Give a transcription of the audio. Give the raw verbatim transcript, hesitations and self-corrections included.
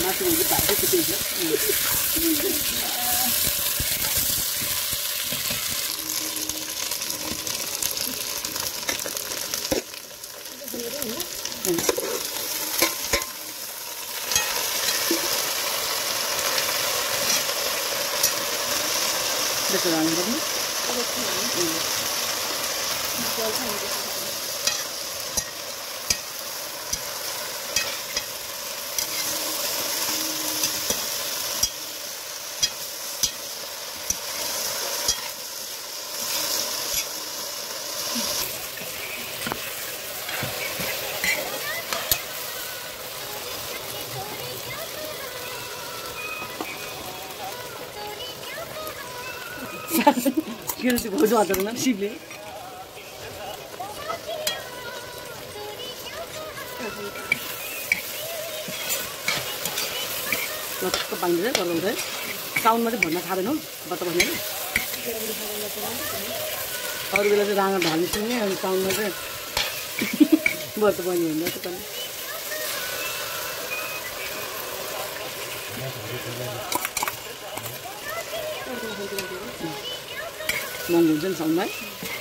मासु हुन्छ भातै फुटिन्छ त्यसो राख्नु पर्ने किन चाहिँ भोजो हातमा सिपले कस्तो पाइन्छ गर्दा साउन्डमा चाहिँ भन्न थाहा छैन बत्त बस्ने अरू बेला चाहिँ राँगा भाली सुन्ने अनि साउन्डमा चाहिँ बत्त बस्ने हुँदा चाहिँ महँगो हुन्छ नि साउन्डमा